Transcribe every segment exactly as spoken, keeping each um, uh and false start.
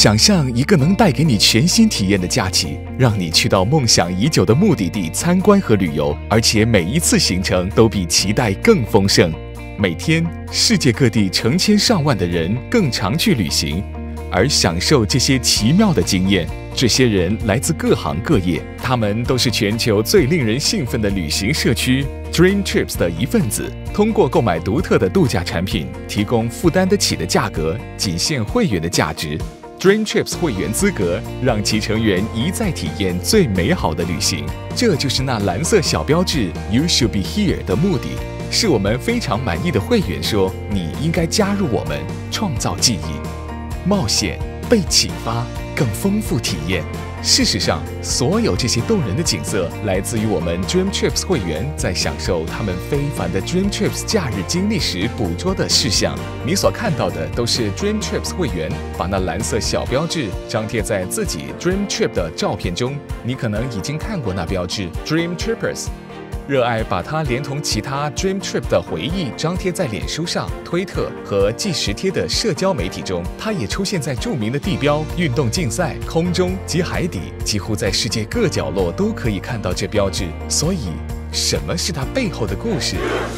想象一个能带给你全新体验的假期，让你去到梦想已久的目的地参观和旅游，而且每一次行程都比期待更丰盛。每天，世界各地成千上万的人更常去旅行，而享受这些奇妙的经验。这些人来自各行各业，他们都是全球最令人兴奋的旅行社区 Dream Trips 的一份子。通过购买独特的度假产品，提供负担得起的价格，仅限会员的价值。Dream Trips 会员资格让其成员一再体验最美好的旅行。这就是那蓝色小标志 You should be here 的目的。是我们非常满意的会员说，你应该加入我们，创造记忆、冒险、被启发、更丰富体验。事实上，所有这些动人的景色来自于我们 Dream Trips 会员在享受他们非凡的 Dream Trips 假日经历时捕捉的事项。你所看到的都是 Dream Trips 会员把那蓝色小标志张贴在自己 Dream Trip 的照片中。你可能已经看过那标志 Dream Trippers。热爱把它连同其他 Dream Trip 的回忆张贴在脸书上、推特和即时贴的社交媒体中。它也出现在著名的地标、运动竞赛、空中及海底，几乎在世界各角落都可以看到这标志。所以，什么是它背后的故事？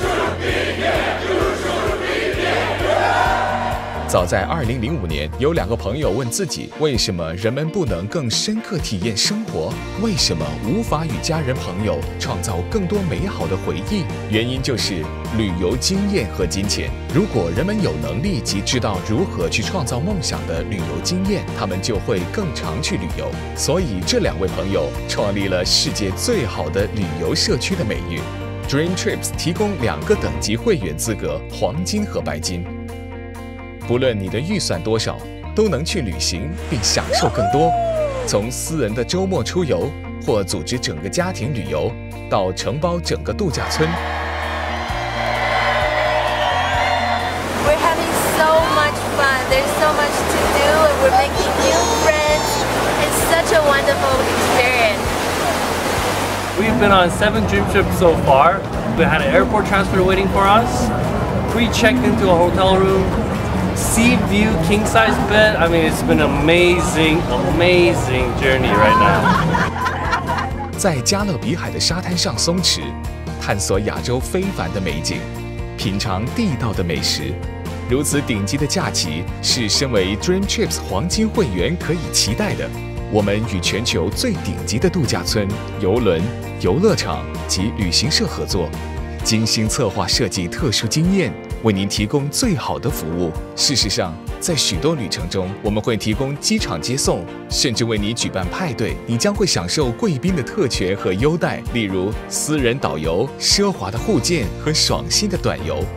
早在二零零五年，有两个朋友问自己：为什么人们不能更深刻体验生活？为什么无法与家人朋友创造更多美好的回忆？原因就是旅游经验和金钱。如果人们有能力及知道如何去创造梦想的旅游经验，他们就会更常去旅游。所以，这两位朋友创立了世界最好的旅游社区的美誉。Dream Trips 提供两个等级会员资格：黄金和白金。不论你的预算多少，都能去旅行并享受更多。从私人的周末出游，或组织整个家庭旅游，到承包整个度假村。 We're having so much fun. There's so much to do, and we're making new friends. It's such a wonderful experience. We've been on seven Dream Trips so far. We had an airport transfer waiting for us. Pre-checked into a hotel room. Sea view king size bed. I mean, it's been an amazing, amazing journey right now. 在加勒比海的沙滩上松弛，探索亚洲非凡的美景，品尝地道的美食。如此顶级的假期，是身为 Dream Trips 黄金会员可以期待的。我们与全球最顶级的度假村、邮轮、游乐场及旅行社合作，精心策划设计特殊经验，为您提供最好的服务。事实上，在许多旅程中，我们会提供机场接送，甚至为你举办派对。你将会享受贵宾的特权和优待，例如私人导游、奢华的护舰和爽心的短游。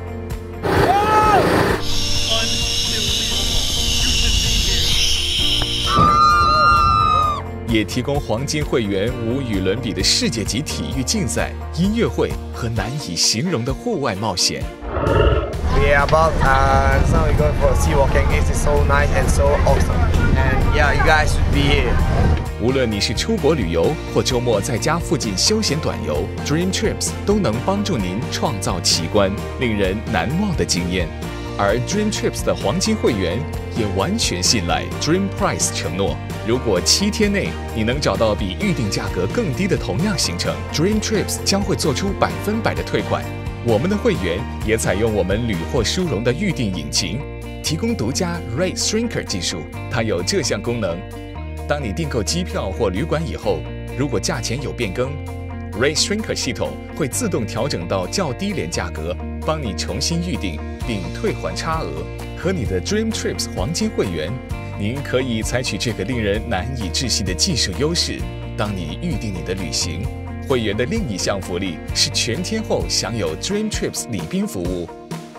也提供黄金会员无与伦比的世界级体育竞赛、音乐会和难以形容的户外冒险。 We are about uh, so we're going for sea walking. It's so nice and so awesome. And yeah, you guys should be here. 无论你是出国旅游或周末在家附近休闲短游 ，Dream Trips 都能帮助您创造奇观、令人难忘的经验。而 Dream Trips 的黄金会员也完全信赖 Dream Price 承诺，如果七天内你能找到比预定价格更低的同样行程 ，Dream Trips 将会做出百分百的退款。我们的会员也采用我们屡获殊荣的预订引擎，提供独家 Rate Shrinker 技术。它有这项功能：当你订购机票或旅馆以后，如果价钱有变更 ，Rate Shrinker 系统会自动调整到较低廉价格，帮你重新预订并退还差额。和你的 Dream Trips 黄金会员，您可以采取这个令人难以置信的技术优势。当你预订你的旅行，会员的另一项福利是全天候享有 Dream Trips 礼宾服务，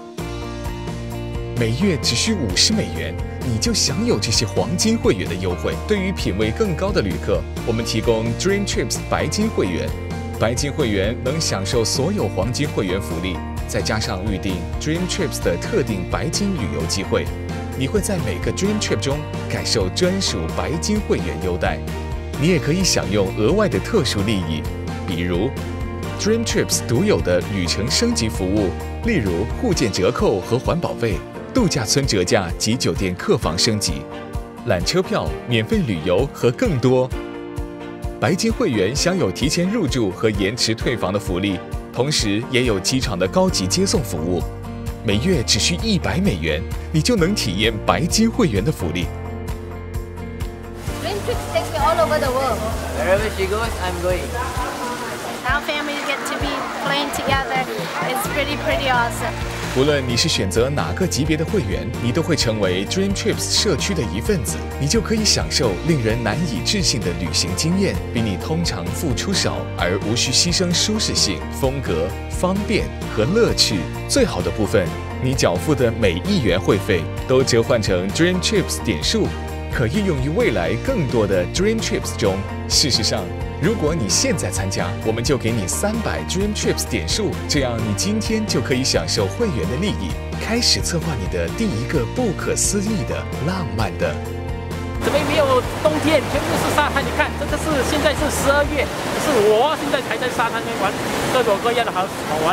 每月只需五十美元，你就享有这些黄金会员的优惠。对于品味更高的旅客，我们提供 Dream Trips 白金会员。白金会员能享受所有黄金会员福利，再加上预订 Dream Trips 的特定白金旅游机会，你会在每个 Dream Trip 中感受专属白金会员优待。你也可以享用额外的特殊利益，比如 Dream Trips 独有的旅程升级服务，例如护舰折扣和环保费、度假村折价及酒店客房升级。 缆车票、免费旅游和更多。白金会员享有提前入住和延迟退房的福利，同时也有机场的高级接送服务。每月只需一百美元，你就能体验白金会员的福利。 Dream trips take me all over the world. Wherever she goes, I'm going. Our family get to be playing together. It's pretty, pretty awesome. 无论你是选择哪个级别的会员，你都会成为 Dream Trips 社区的一份子，你就可以享受令人难以置信的旅行经验，比你通常付出少而无需牺牲舒适性、风格、方便和乐趣。最好的部分，你缴付的每一元会费都折换成 Dream Trips 点数，可应用于未来更多的 Dream Trips 中。事实上，如果你现在参加，我们就给你三百 Dream Trips 点数，这样你今天就可以享受会员的利益，开始策划你的第一个不可思议的浪漫的。 这边没有冬天，全部是沙滩。你看，这个是现在是十二月，可是我现在才在沙滩边玩各种各样的好好玩。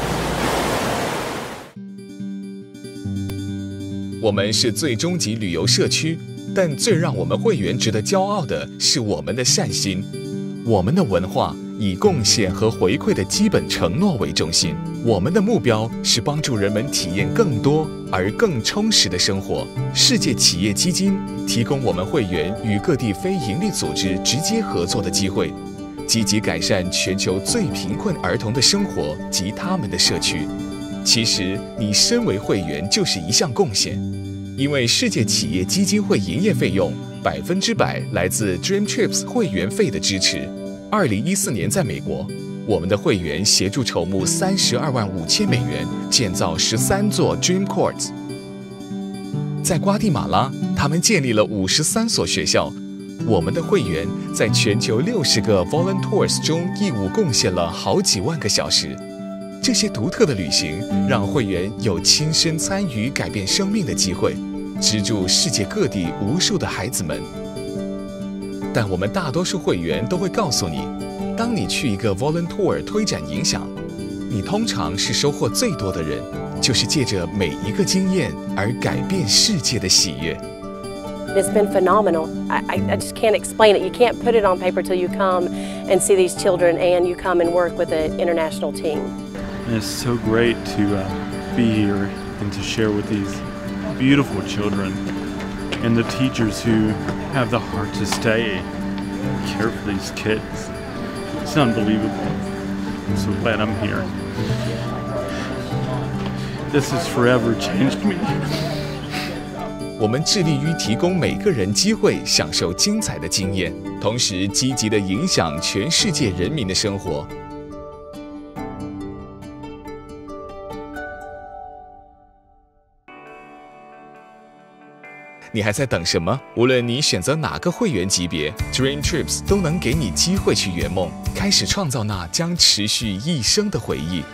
我们是最终极旅游社区，但最让我们会员值得骄傲的是我们的善心。我们的文化以贡献和回馈的基本承诺为中心，我们的目标是帮助人们体验更多而更充实的生活。世界企业基金提供我们会员与各地非营利组织直接合作的机会，积极改善全球最贫困儿童的生活及他们的社区。其实，你身为会员就是一项贡献，因为世界企业基金会营业费用百分之百来自 Dream Trips 会员费的支持。二零一四年，在美国，我们的会员协助筹募三十二万五千美元，建造十三座 Dream Courts。在瓜地马拉，他们建立了五十三所学校。我们的会员在全球六十个 Voluntours 中义务贡献了好几万个小时。这些独特的旅行让会员有亲身参与改变生命的机会，资助世界各地无数的孩子们。但我们大多数会员都会告诉你，当你去一个 Voluntour 推展影响，你通常是收获最多的人，就是借着每一个经验而改变世界的喜悦。 It's been phenomenal. I, I just can't explain it. You can't put it on paper till you come and see these children and you come and work with an international team. And it's so great to uh, be here and to share with these beautiful children and the teachers who have the heart to stay and care for these kids. It's unbelievable. I'm so glad I'm here. This has forever changed me. 我们致力于提供每个人机会享受精彩的经验，同时积极地影响全世界人民的生活。你还在等什么？无论你选择哪个会员级别 ，Dream Trips 都能给你机会去圆梦，开始创造那将持续一生的回忆。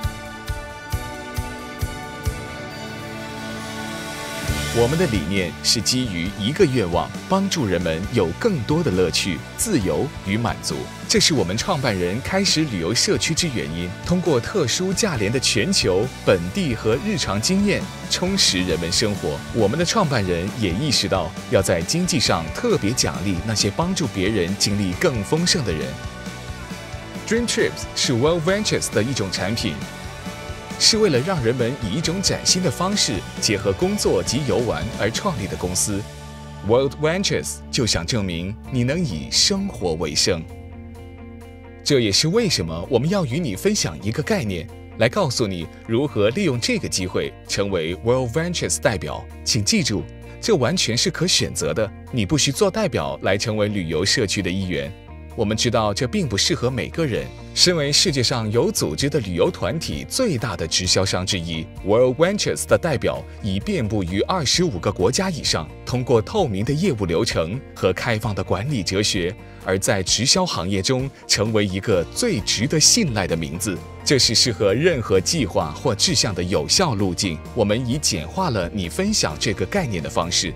我们的理念是基于一个愿望，帮助人们有更多的乐趣、自由与满足。这是我们创办人开始旅游社区之原因。通过特殊价廉的全球、本地和日常经验，充实人们生活。我们的创办人也意识到，要在经济上特别奖励那些帮助别人经历更丰盛的人。Dream Trips 是 World Ventures 的一种产品。是为了让人们以一种崭新的方式结合工作及游玩而创立的公司。World Ventures 就想证明你能以生活为生。这也是为什么我们要与你分享一个概念，来告诉你如何利用这个机会成为 World Ventures 代表。请记住，这完全是可选择的，你不需做代表来成为旅游社区的一员。我们知道这并不适合每个人。身为世界上有组织的旅游团体最大的直销商之一 ，World Ventures 的代表已遍布于二十五个国家以上。通过透明的业务流程和开放的管理哲学，而在直销行业中成为一个最值得信赖的名字。这是适合任何计划或志向的有效路径。我们已简化了你分享这个概念的方式。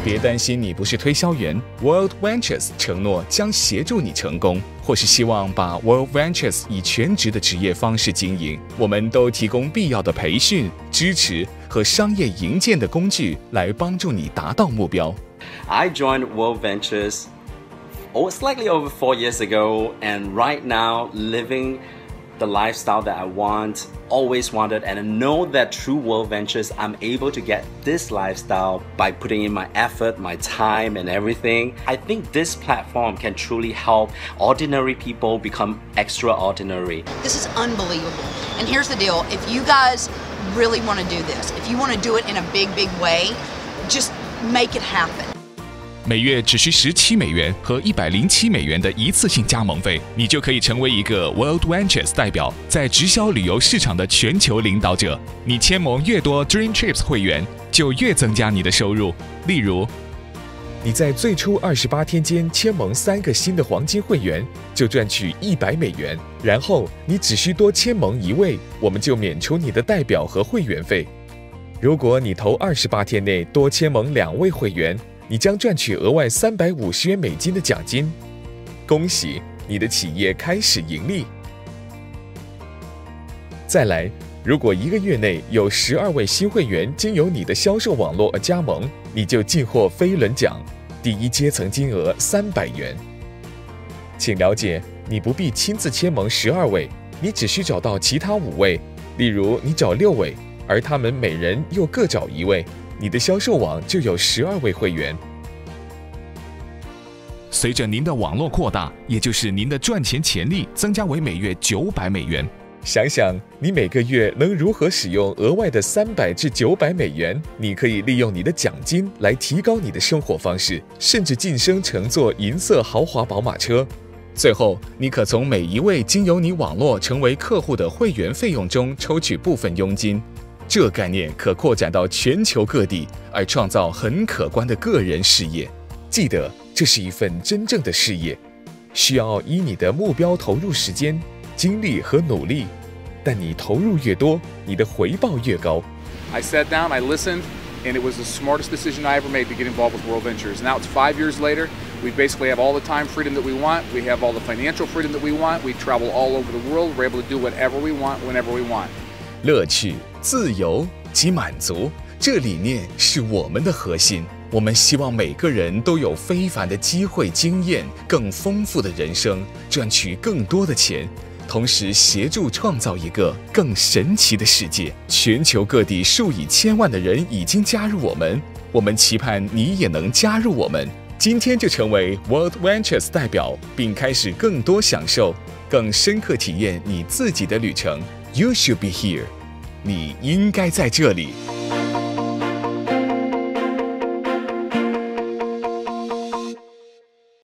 别担心，你不是推销员 ，World Ventures 承诺将协助你成功，或是希望把 World Ventures 以全职的职业方式经营。我们都提供必要的培训、支持和商业营建的工具，来帮助你达到目标。 I joined World Ventures oh, slightly over four years ago, and right now living the lifestyle that I want, always wanted, and I know that through World Ventures, I'm able to get this lifestyle by putting in my effort, my time, and everything. I think this platform can truly help ordinary people become extraordinary. This is unbelievable. And here's the deal, if you guys really want to do this, if you want to do it in a big, big way, just make it happen. 每月只需十七美元和一百零七美元的一次性加盟费，你就可以成为一个 World Ventures 代表，在直销旅游市场的全球领导者。你签盟越多 Dream Trips 会员，就越增加你的收入。例如，你在最初二十八天间签盟三个新的黄金会员，就赚取一百美元。然后你只需多签盟一位，我们就免除你的代表和会员费。如果你头二十八天内多签盟两位会员，你将赚取额外三百五十元美金的奖金。恭喜，你的企业开始盈利。再来，如果一个月内有十二位新会员经由你的销售网络而加盟，你就进获飞轮奖，第一阶层金额三百元。请了解，你不必亲自签盟十二位，你只需找到其他五位，例如你找六位，而他们每人又各找一位。你的销售网就有十二位会员。随着您的网络扩大，也就是您的赚钱潜力增加为每月九百美元。想想你每个月能如何使用额外的三百至九百美元？你可以利用你的奖金来提高你的生活方式，甚至晋升乘坐银色豪华宝马车。最后，你可从每一位经由你网络成为客户的会员费用中抽取部分佣金。这概念可扩展到全球各地，而创造很可观的个人事业。记得，这是一份真正的事业，需要以你的目标投入时间、精力和努力。但你投入越多，你的回报越高。 I sat down, I listened, and it was the smartest decision I ever made to get involved with World Ventures. Now it's five years later. We basically have all the time freedom that we want. We have all the financial freedom that we want. We travel all over the world. We're able to do whatever we want, whenever we want. 乐趣、自由及满足，这理念是我们的核心。我们希望每个人都有非凡的机会、经验，更丰富的人生，赚取更多的钱，同时协助创造一个更神奇的世界。全球各地数以千万的人已经加入我们，我们期盼你也能加入我们。今天就成为 World Ventures 代表，并开始更多享受、更深刻体验你自己的旅程。You should be here. 你应该在这里。